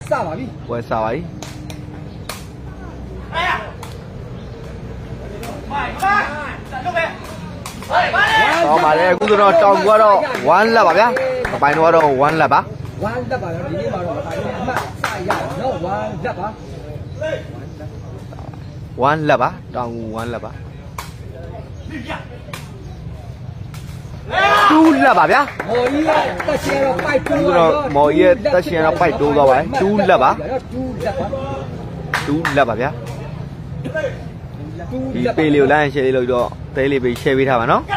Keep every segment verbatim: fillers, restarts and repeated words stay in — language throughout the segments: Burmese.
Sao mà đi? Quay sao ấy? Đó mà đây cũng nó trong quá đâu, one là bà nhá, bài nó đâu one là bà. One là bà, đi đi mà rồi bài nó mà sai ya, no one là bà. One là bà, trong one là bà. Two là bà nhá. Mỗi ta chia nó bài two rồi, mỗi ta chia nó bài two rồi bài, two là bà. Two là bà nhá. Đi pe liều lan xe liều đó, tay liều bị xe bị thả mà nó.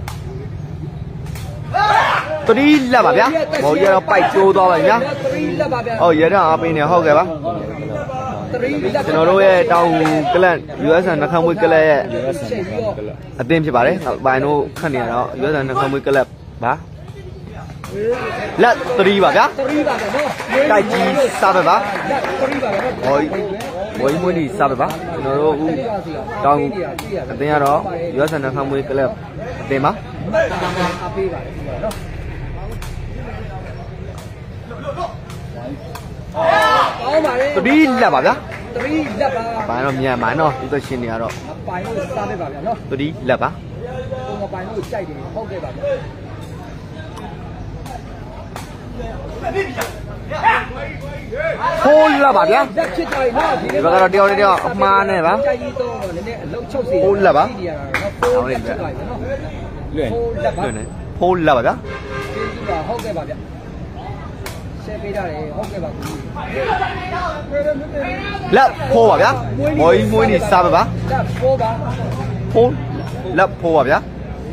Tôi đi là bà nhá, mỗi giờ nó bài two rồi nhá. Ờ giờ đó bên này không kìa bác. Thì nó đôi tao cái là u ét nó không cái là à tìm chứ bà đấy, bài nó khăn này nó u ét nó không cái là bà. Là tôi đi bà nhá. Cái gì sao vậy bác? Ôi ôi muốn đi sao vậy bác? Nó đâu tao cái tiếng đó u ét nó không cái là tìm á. Tôi đi là bà nhá. Bài nó nhà máy nó tôi xin nhà rồi. Tôi đi là bà. Hôn là bà nhá. Và cái điều này điều mà này bà. Hôn là bà. Hôn là bà nhá. Lấp phô bà nhá. Mỗi mỗi đi sao bà? Phô lấp phô bà nhá.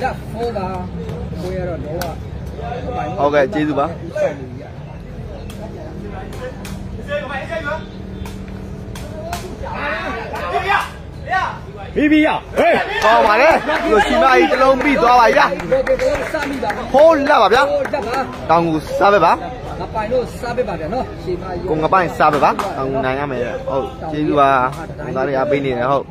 Ok, chế giúp bà. Bi bi à? Có bà đấy. Rồi xin ai cho nó bị to bà nhá. Phô lấp bà nhá. Tao ngủ sao vậy bà? Cùng các bạn sao vậy bác? Ông này em mày, oh, chứ và chúng ta đi à bên này này không?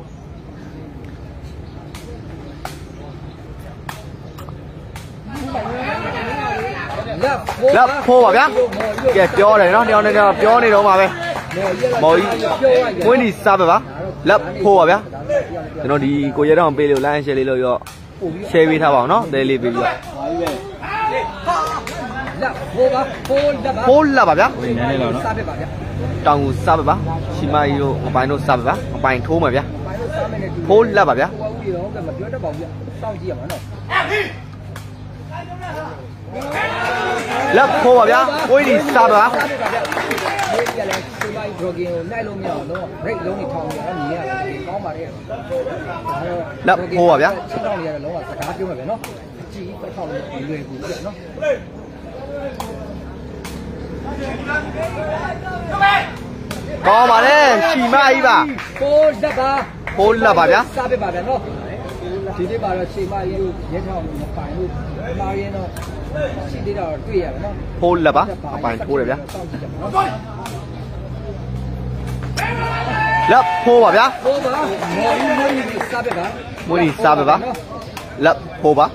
Lấp phô bảo nhá, kìa cho này nó đeo này đeo cho này đâu mà về, mỗi mỗi đi sao vậy bác? Lấp phô bảo nhá, nó đi cô giáo đó bên liều lan xe liều rồi, xe vi thao bảo nó để liều bây giờ. Phô là bà nhá. Trong sao bà? Chỉ mai yêu một bài nó sao bà? Một bài thô mà nhá. Phô là bà nhá. Lấp phô bà nhá. Ôi đi sao bà? Lấp phô bà nhá. Có mà đấy, chỉ mai bà. Phô là bà nhá. Phô là bà, bài thô đấy nhá. Lấp phô bà nhá. Muốn đi sao vậy bà? Lấp phô bà.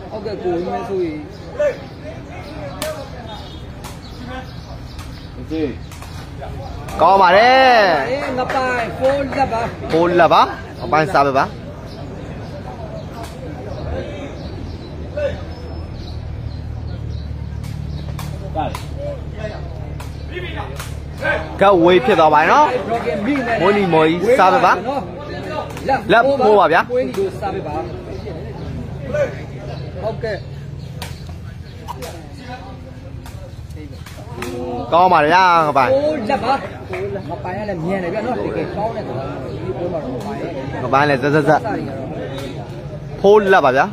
Có mà đấy. Phô là bà. Bạn sao vậy bà? Cái quay phía đầu bài nó. Mỗi đi mỗi sao vậy bà? Lấp phô bà nhá. Có mà đấy nha các bạn. Các bạn này rất rất rất. Phôn là bà nhá.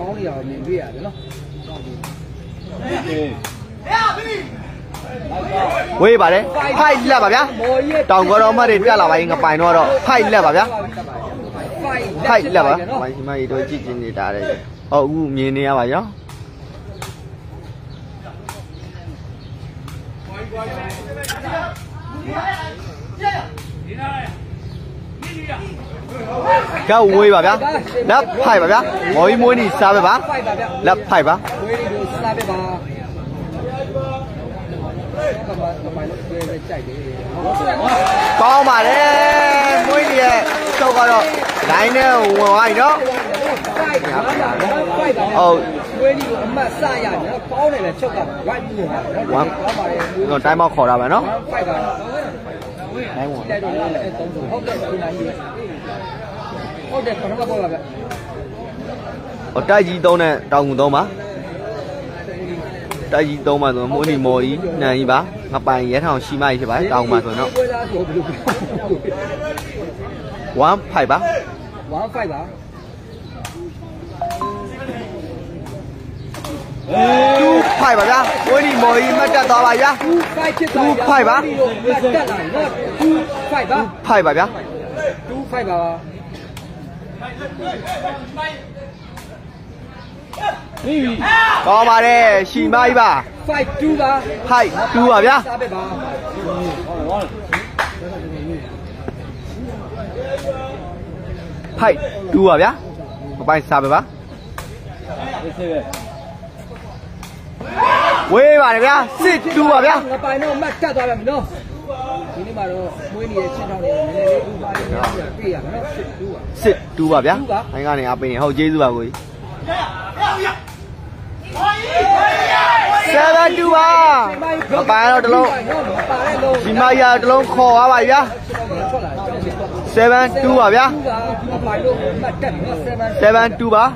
Quê bà đấy. Hay là bà nhá. Trong có đó mà đến ra là bà ngập bài nó rồi. Hay là bà nhá. Hay là bà. Mày mày đôi chị nhìn ta đây. Ờ u nhìn nè bà nhá. Cái quỳ bà nhá. Lấp phải bà nhá. Mỗi mũi đi sao vậy bà? Lấp phải bà. ကောင်းပါလေမွေးကြီးရဲ့ချုပ်ကတော့ line နဲ့ဝင်သွားပြီနော်ဟုတ်မွေးကြီးကိုအမှတ်စရနော်ကောင်းတယ်လေချုပ်က right ပြီးနေတာနော်ကောင်းပါလေတော့တိုင်းမောက်ခေါ်တာပဲနော်ဖိုက်ကနိုင်ဝင်လိုက်တော့လည်းသုံးဆုံးဟုတ်တယ်ဒီနိုင်ကြီးဟုတ်တယ်ခဏတော့ပါပဲဟိုတိုက်ကြီးသုံးတဲ့တောင်ကူသုံးပါတိုက်ကြီးသုံးပါဆိုမွေးကြီးမော်ကြီးနန်ကြီးပါငပိုင်ရဲထောင်ရှိမကြီးဖြစ်ပါတယ်တောင်ပါဆိုတော့one five ပါ one five ပါ two five ပါဗျာဝင်းဒီမော်ကြီးမှတ်တက်သွားပါဗျာ two five ဖြစ်သွားဗျာtwo five ပါမှတ်တက်လာနော်two five ပါ five ပါဗျာ two five ပါကောင်းပါတယ်ရှိမကြီးပါ five two ပါ five two ပါဗျာစားပဲပါ five two ပါဗျာမပိုင်စားပဲပါဝေးပါတယ်ဗျာ six two ပါဗျာငပိုင်တော့မှတ်တက်သွားပါမယ်နော်ဒီနေ့မှာတော့မွေးနေတဲ့ချင်းထောင်းလေးနည်းနည်းလေးဥပါလေးများပြည့်ရမယ်နော် six two ပါဗျာအဲ့ကနေအပိနေဟုတ်ကျေးဇူးပါကိုကြီးseven two ပါမပိုင်တော့တလုံးဒီမရတလုံးခေါ်သွားပါဗျာseven two ပါဗျာseven two ပါ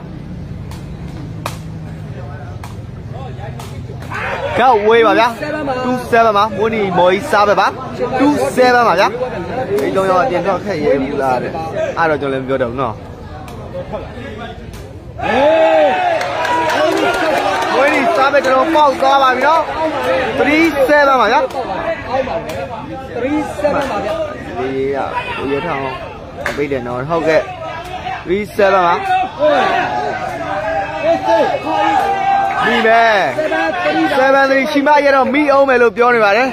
ကောက်ဝေးပါဗျာtwo seven ပါမွန်းနီမော်ကြီးစားပဲပါtwo seven ပါဗျာဒီလုံးရောတင်တော့ခက်ရဲဘူးလားတဲ့အဲ့တော့ကျွန်တော်လည်းပြောတော့နော်မွန်းနီစားပဲတလုံးပေါက်သွားပါပြီနော်three seven ပါဗျာ three seven ပါဗျာဒီရရထောင်းပြိတယ်နော်ဟုတ်ကဲ့three seven ပါဒီပဲseven threeရှိမရတော့မိအောင်မယ်လို့ပြောနေပါတယ်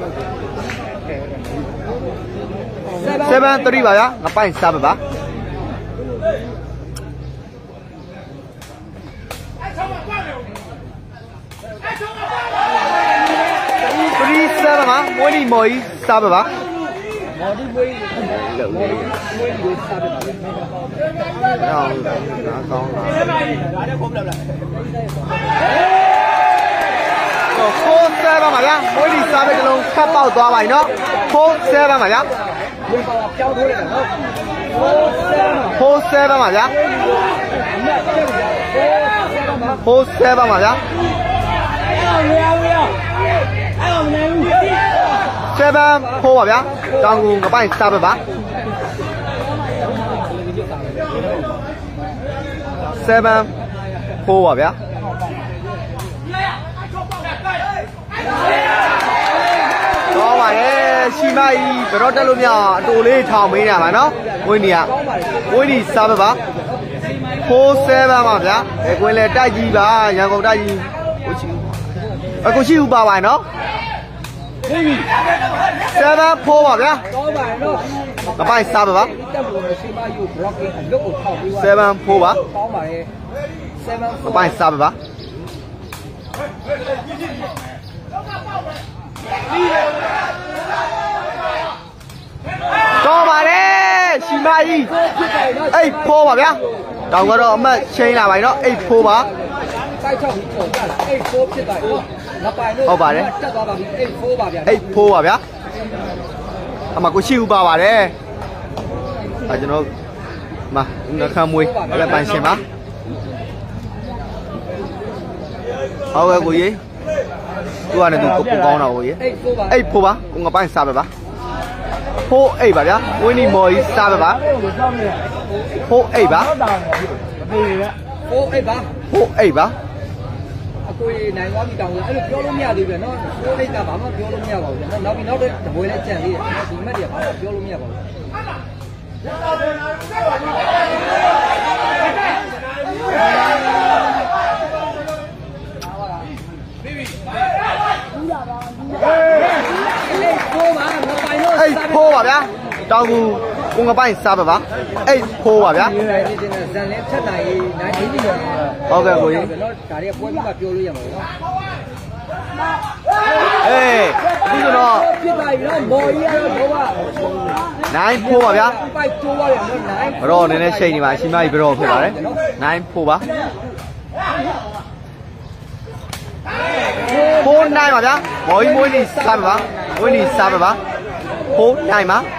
seven threeပါဗျာငပိုင်စားပါပါthree seven ပါမွေးဒီမော်ကြီးစားပါပါမော်ဒီမွေးလို့မွေးမွေးကိုစားပါပါကောင်းတာကောင်းတာဒါနဲ့ခုံးလာfour seven ပါဗျာမွေးဒီစားပဲတလုံးခတ်ပေါက်သွားပါပြီနော်four seven ပါဗျာမွေးပေါက်ပြောင်းထိုးရတယ်နော် four seven ပါဗျာfour seven ပါဗျာseven four ပါဗျာတောင်ကူငပိုင်စားပဲပါseven four ပါဗျာတော့ပါရဲ့ရှိမကြီးဘယ်တော့တက်လို့မရအတူလေးထောင်မင်းရမှာနော်ဝင်းနီကဝင်းနီစားပဲပါfour seven ပါဗျာအဲကွင်းလေတိုက်ကြီးပါရန်ကုန်တိုက်ကြီးကိုချီအခုရှိဥပါပါနော်seven four ပါဗျာကောင်းပါနော်ငပိုင်စားပဲပါတက်လို့ရှိမကြီး blocking အလုပ်ကိုထောက်ပြီးပါ seven four ပါကောင်းပါရဲ့seven four ငပိုင်စားပဲပါတော့ပါတယ်ရှိမကြီးeight four ပါဗျာတောင်ကတော့အမတ်ချင်းလာပါပြီနော်eight fourပါတိုက်ချောက်ပြီးပေါ်ကြလားeight fourဖြစ်သွားပြီငပိုင်လို့ဟုတ်ပါတယ်တက်သွားပါပြီeight fourပါဗျာ eight fourပါဗျာအမကိုရှိဥပါပါတယ်အဲကျွန်တော်မနှခမ်းမွေးလက်ပန်းရှင်ပါဟုတ်ကဲ့ကိုကြီးသူကလည်းသူကိုပူကောင်းတာကိုကြီးeight fourပါကိုငပိုင်းစားပဲပါfour eightပါဗျာဝင်းနီမော်ကြီးစားပဲပါfour eightပါ four eightပါ four eightပါအကိုကြီးနိုင်သွားပြီတောင်းလို့အဲ့လိုပြောလို့မရသေးဘူးနော်four eightကဘာမှပြောလို့မရပါဘူးနော်နောက်ပြီးနောက်တစ်ဘွေနဲ့ကြံသေးတယ်ဒီမက်တွေကဘာမှပြောလို့မရပါဘူး eight fourပါဗျာတောင်ကူကိုငပိုင်းစားပါပါeight fourပါဗျာဇန်လဲဖြတ်နိုင်နိုင်ဒီဒီတော့ဟုတ်ကဲ့ကိုကြီးနော်ဒါတွေကပွဲပြီးမှပြောလို့ရမှာပေါ့နော်အေးအခုဆိုတော့ပြစ်ပါပြီနော်မော်ကြီးကတော့တော့ကနိုင်ဖိုးပါဗျာပိုက်ကျိုးသွားတယ်နော်နိုင်ဘရောနည်းနည်းချိန်နေပါရှိမကြီးဘရောဖြစ်ပါတယ်နိုင်ဖိုးပါဖိုးနိုင်ပါဗျာမော်ကြီးမွေးနေစားပါမွေးနေစားပါဖိုးနိုင်ပါ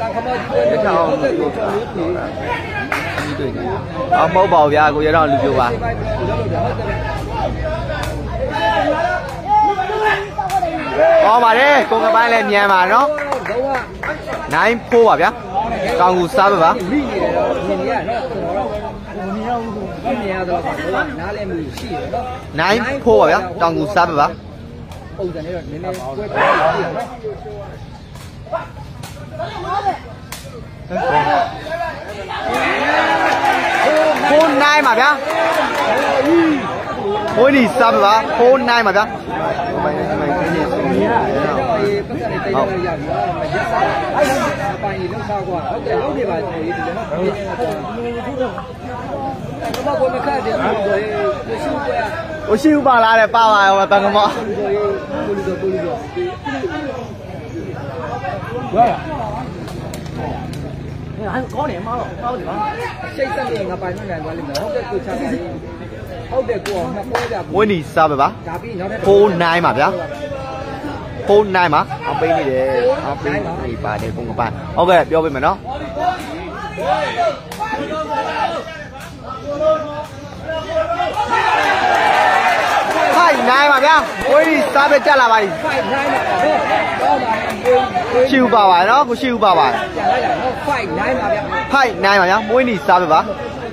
အမဟုတ်ပါဘူးဗျာကိုရတော့လူပြိုပါဟောပါတယ်ကိုကပိုင်းလည်းမြန်ပါနော်နိုင်ဖိုးပါဗျာကောင်းကူစားပါပါမြင်နေတယ်တော့မြင်နေရနော်ကျွန်တော်တို့မြင်ရတော့ဘာနားလဲမှုရှိတယ်နော်နိုင်ဖိုးပါဗျာကောင်းကူစားပါပါပုံစံလေးတော့နည်းနည်းကွဲပြားနေတယ်နော်ဖိုးနိုင်ပါဗျာဖိုးဒီစားပါဖိုးနိုင်ပါဗျာပတ်စံလေးတိတ်ရရပြီမရစားအပိုင်းကြီးလောက်စားกว่าဟုတ်တယ်လုံးနေပါဆိုရင်ဒီနော်ဘာကိုမခတ်တယ်ဆိုရင်ကိုရှိကွာကိုရှိဥပါလာတယ်ပါပါရောတန်ကမောကိုလူတို့ကိုလူတို့ရရအဲ့ကောင်းနေမှာတော့ကောင်းတယ်ပါစိတ်ဆက်နေငါပိုင်နိုင်သွားလိမ့်မယ်ဟုတ်တယ်ကိုချာတယ်ဟုတ်တယ်ကိုအောင်နှစ်ပွဲကြဝင်းနီစားပါပါဒါပြီးနောက်ထပ်ဖိုးနိုင်ပါဗျာဖိုးနိုင်ပါအပိနေတယ်အပိနေပါတယ်ပုံကပန်းဟုတ်ကဲ့ပြောပေးမယ်နော်ဖိုင်နိုင်ပါဗျာဝင်းနီစားပဲတက်လာပါပြီဖိုင်နိုင်ပါတော့တော့ပါရှိဥပါပါနော်ကိုရှိဥပါပါပြန်လိုက်တာနော်ဖိုင်နိုင်ပါဗျာဖိုင်နိုင်ပါဗျာမွေးနီစားပဲပါ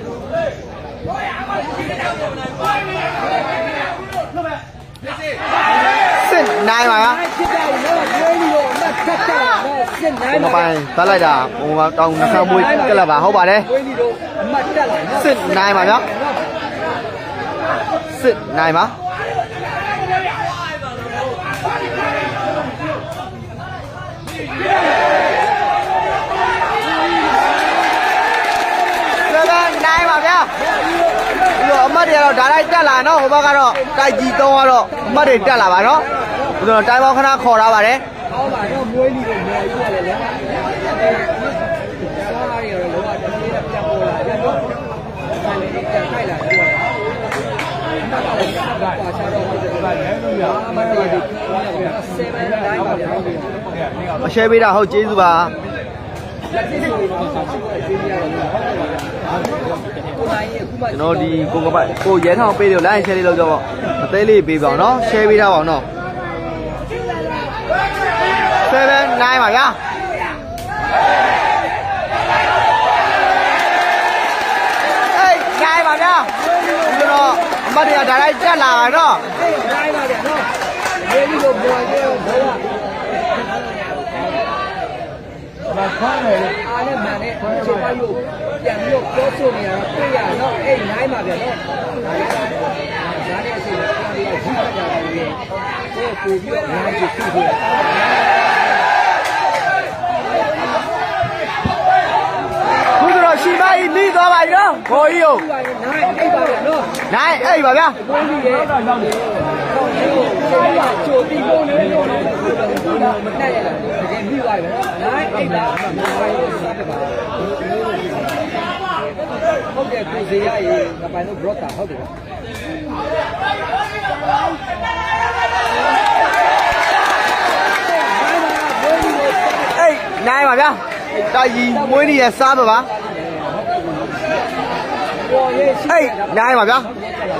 စစ်နိုင်ပါဗျာဖြစ်တယ်နော်မွေးနီကိုအမတ်တက်တာနော်စစ်နိုင်ပါပိုင်းသတ်လိုက်တာဟိုတောင်နှခမ်းမွေးကလပ်ပါဟုတ်ပါတယ်မွေးနီတို့အမတ်တက်လာနော်စစ်နိုင်ပါဗျာစစ်နိုင်ပါနိုင်ပါဗျာဒီတော့အမတ်တွေကတော့ဒါလိုက်တက်လာနော်ဟိုဘက်ကတော့တိုက်ကြီးတုံးကတော့အမတ်တွေတက်လာပါနော်ဒီတော့တိုင်းပေါင်းခဏခေါ်ထားပါတယ်ဟောပါတော့မွေးလီကိုမော်ကြီးရတယ်လေစားရရောလောကတည်းကပြန်ပေါ်လာတယ်နော်ဆိုင်လေးတက်ခိုက်လာတယ်ကွာကွာချတော့ဟုတ်တယ်ဗျာအမတ်တွေဒီဆယ်ဘန်တိုင်းပါဗျာအရှဲပေးတာဟုတ်ကျေးဇူးပါကျွန်တော်ဒီကိုကပတ်ကိုရဲထောင်ပေးလို့ line share လေးလုပ်ကြပါအသေးလေးပေးပါအောင်နော် share ပေးထားပါအောင်နော်seven nineပါဗျာအေးနိုင်ပါဗျာကျွန်တော်အမတ်တွေကဒါလိုက်တက်လာပါနော်အေးနိုင်ပါဗျာနော်ဒီလိုပေါ်တယ်ဘောမဖမ်းတယ်အားနဲ့မှန်နဲ့ချိန်ပါရုပ်ပြန်ပြီးတော့ပြောဆိုနေရတော့တွေ့ရတော့အဲ့နိုင်ပါဗျာနော်ဒါလည်းဒါနဲ့အစီအစဉ်တွေကြီးကြတာလေကိုကိုပြီးတော့အားကြီးဖြစ်ဖြစ်ခုတော့ရှိပါ၏လိသွားပါပြီနော်ဘော်ကြီးကိုနိုင်အိပ်ပါဗျာနော်နိုင်အိပ်ပါဗျာဘိုးကြီးရဲ့တော့ရောက်နေတော့ကျိုးပြီးလို့လည်းတော့မတက်ရလားတကယ်ပြီးသွားပြီနော်နိုင်အိပ်ပါမနိုင်ဘူးစားပြပါဟုတ်တယ်ကိုစီရရေငါပိုင်လို့ brought တာဟုတ်တယ်အေးနိုင်ပါဗျာတိုက်ကြီးမွေးနေရစားပါပါအေးနိုင်ပါဗျာ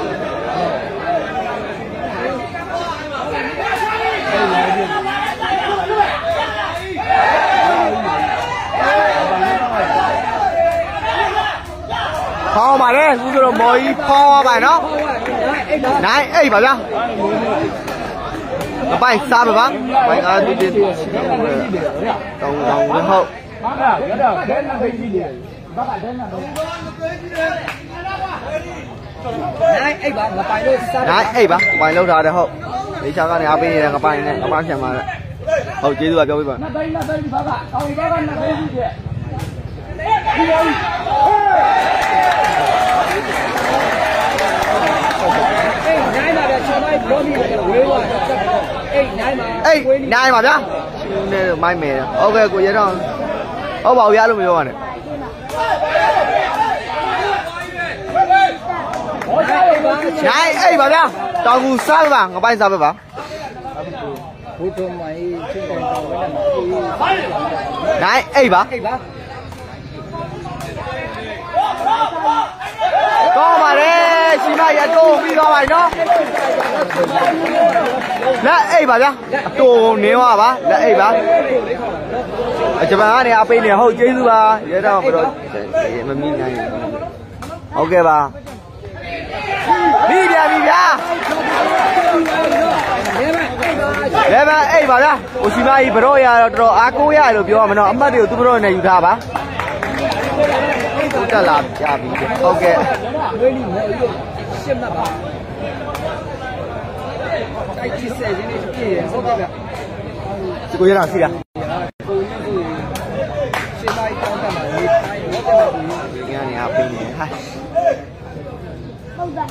ဖောင်းပါလေခုကတော့မော်ကြီးဖောင်းသွားပါနော်နိုင်အိပ်ပါဗျာအပိုင်စားပါပါပိုင်ကားတူတင်တောင်းတောင်းရဟုတ်ဘာကရတော့ခဲနာသိကြီးလေဘာကတဲနာတော့နိုင်အိပ်ပါငါပိုင်လို့စားနိုင်အိပ်ပါပိုင်လောက်ထားတယ်ဟုတ်ဒီချာကနေအားပေးနေတယ်ငါပိုင်နဲ့ငါပါပြန်ပါလေဟုတ်ကျေးဇူးပါပြောပြပါနှစ်သိန်းနှစ်သိန်းဘာကတောင်းဘာကနှစ်သိန်းကြီးတဲ့အေးနိုင်ပါဗျာကျွန်တော်ပြောပြီးတယ်ဝေးသွားတယ် eight nine ပါဗျာရှင်းနေမိုင်းမယ်ဟုတ်ကဲ့ကိုရဲတော့ဟုတ်ပါဘူးရလို့မပြောပါနဲ့nine eight ပါဗျာတောင်ကူစားပါငါပိုင်းစားပါပါဘုထုံမိုင်းချင်းတောင်တောင်ဝဲနဲ့ nine eight ပါကောင်းပါတယ်ရှိမရတော့ပြီးသွားပါနော်လက်အိတ်ပါဗျာအတူနေပါပါလက်အိတ်ပါဂျပန်ကနေအပိနေဟုတ်ကျေးဇူးပါရဲတော့ဘယ်တော့မမီးနိုင်ဟုတ်ကဲ့ပါပြီးပြန်ပြီဗျာလဲပါအိတ်ပါဗျာဟိုရှိမကြီးဘရော့ရတော့တော်တော်အားကိုးရလို့ပြောရမနော်အမှတ်တွေကိုသူဘရော့နဲ့ယူထားပါတက်လာကြပြီဟုတ်ကဲ့ဝေးလီမော်လို့ရှင်းမှတ်ပါတိုက်ချစ်စဲရင်းနဲ့ပြည့်ရဟုတ်ကဲ့ဗျဒီကိုရတာစီလားကိုရင်းကိုရှင်းလိုက်တောင်းတမှာရေးတိုင်းဟုတ်ကဲ့ပါဒီကနေအပိနေဟာဟုတ်ပါ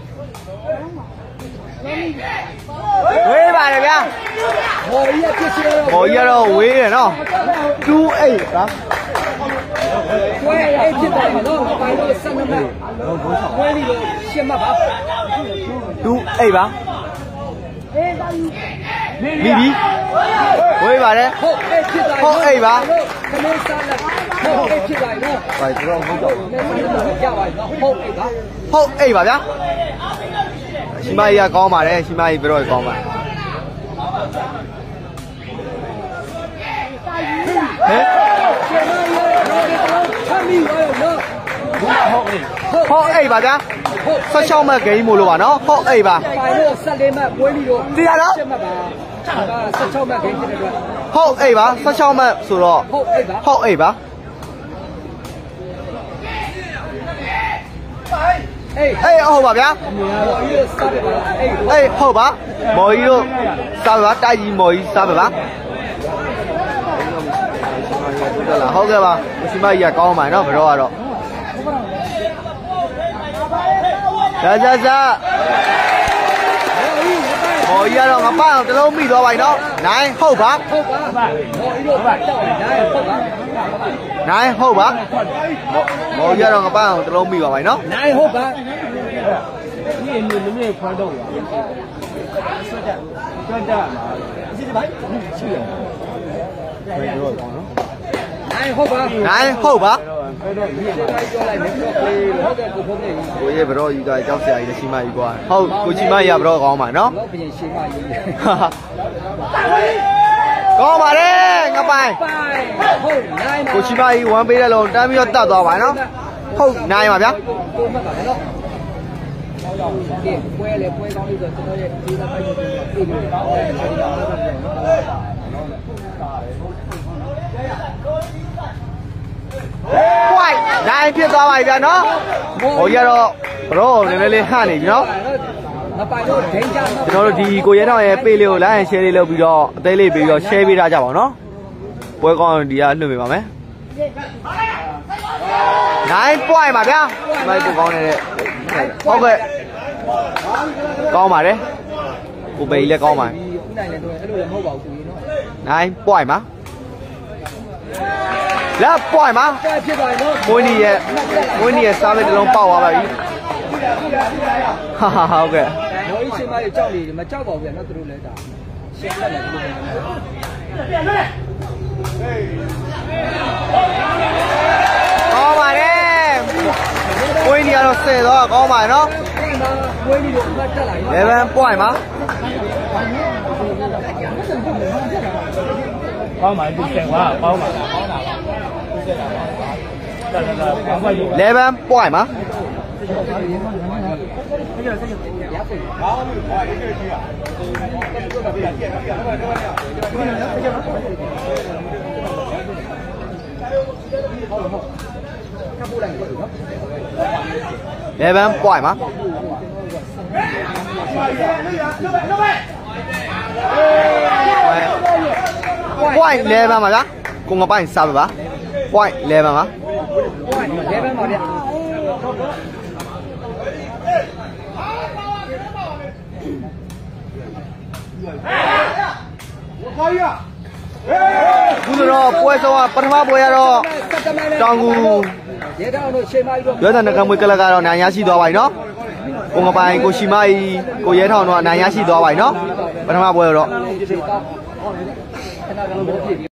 ဝေးပါတယ်ဗျာဟောရပြစ်စီဟောရတော့ဝေးတယ်နော်two eightပါဝဲအိတ်ဖြစ်တယ်နော်ပိုင်းတော့ဆက်နေမှာဝဲလီတော့ရှင်းမှာပါ two eightပါမိပြီဝေးပါတယ်ဟုတ်အိတ်ဖြစ်တယ်ဟုတ်အိတ်ပါခမင်းစားလိုက်ဟုတ်အိတ်ဖြစ်တယ်နော်ဘာကြောင့်ဟုတ်တော့ရပါနော်ဟုတ်အိတ်ပါဟုတ်အိတ်ပါဗျာရှိမကြီးကကောင်းပါတယ်ရှိမကြီးဘယ်တော့ကောင်းပါဟဲ့ဟုတ်အိတ်ပါဗျာဆက်ချောင်းမဲ့ဂိမ်းမို့လို့ပါနော်ဟုတ်အိတ်ပါပိုင်လို့ဆက်လေးမဲ့ပွဲလီတော့တရားတော့ဆက်မှတ်ပါဆက်ချောင်းမဲ့ဂိမ်းဖြစ်တဲ့အတွက်ဟုတ်အိတ်ပါဆက်ချောင်းမဲ့ဆိုတော့ဟုတ်အိတ်ပါဟုတ်အိတ်ပါအေးအေးဟုတ်ပါဗျာအေးဟုတ်ပါမော်ကြီးတို့စားပါတိုက်ကြီးမော်ကြီးစားပါဟုတ်ကဲ့ပါမရှိမကြီးကကောင်းပါနော်ဘယ်တော့ကတော့ဇာဇာဇာမော်ကြီးကတော့ငပအောင်တလုံးမိသွားပါနော်နိုင်ဟုတ်ပါဟုတ်ပါမော်ကြီးတို့တောက်နိုင်ဟုတ်ပါနိုင်ဟုတ်ပါမော်ကြီးကတော့ငပအောင်တလုံးမိသွားပါနော်နိုင်ဟုတ်ပါ你你你们宽到了，说的，说的嘛，这是白，去了，没多少呢。 နိုင်ဟုတ်ပါနိုင်ဟုတ်ပါပြောလိုက်မယ်ပြောပေးဟုတ်ကဲ့ကိုဖုန်းနေကိုရဲ့ဘရောကြီးကကြောက်စရာကြီးရှိမကြီးကွာဟုတ်ကိုချီမကြီးကဘရောကောင်းပါနော်ဟုတ်ပြင်ရှိမကြီးကောင်းပါတယ်ငပိုင်ဟုတ်နိုင်ကိုချီမကြီးဝမ်းပေးတဲ့လုံးတန်းပြီးတော့တတ်သွားပါနော်ဟုတ်နိုင်ပါဗျာကိုမှတ်ပါနော်ဒီပွဲလေပွဲကောင်းလို့ဆိုကျွန်တော်ရဲ့ဒီကပိုင်းကိုပြည်လို့တောင်းတယ်ဒီကအားလုံးဝိုင်းနိုင်ဖြစ်သွားပါပြီဗျာနော်ဟိုရတော့ဘရောနည်းနည်းလေးဟန့်နေပြီနော်မပိုင်လို့ဒိန်းကြကျွန်တော်တို့ဒီကိုရဲတော့ရဲ့ပေးလေးကို like and share လေးလုပ်ပြီးတော့အသေးလေးပြီးတော့ share ပေးထားကြပါဦးနော်ပွဲကောင်းဒီကလွှင့်ပေးပါမယ်nine point ပါဗျာဒီမိုက်ကိုကောင်းနေတဲ့ဟုတ်ကဲ့ကောင်းပါတယ်ကိုပေကြီးလည်းကောင်းပါတယ်ဦးနိုင်လည်းတော့အဲ့လိုလည်းမဟုတ်ပါဘူးကိုကြီးနော် nine point ပါလက် point ပါဖြစ်ပါနော်မွေးနီရဲ့မွေးနီရဲ့စားမဲ့တစ်လုံးပေါက်သွားပါပြီဟာဟာဟုတ်ကဲ့မော်ကြီးချင်းမကြီးကြောက်နေတယ်မကြောက်ပါဘူးဗျာနော်သူတို့လည်းဒါရှင်းတယ်လို့ကောင်းပါတယ်မွေးနီကတော့ဆယ်တော့ကောင်းပါနော်မွေးနီတို့မှတ်တက်လာပြီeleven point ပါ包满就鲜花，包满，包哪吧？ eleven point 嘛。eleven point 嘛。point eleven 嘛啦，公个班三吧 ，point eleven 嘛 ，point eleven 嘛的。 ခုဆိုတော့ပွဲဆုံးကပထမပွဲရတော့တောင်ကူရဲတောင်တို့ချိန်မကြီးတော့ရွေးတဲ့နှကမွေးကလကတော့နိုင်ရရှိသွားပါပြီနော်ကိုငပိုင်ကိုရှိမကြီးကိုရဲထောင်တော့နိုင်ရရှိသွားပါပြီနော်ပထမပွဲတော့ခဏကတော့မဖြစ်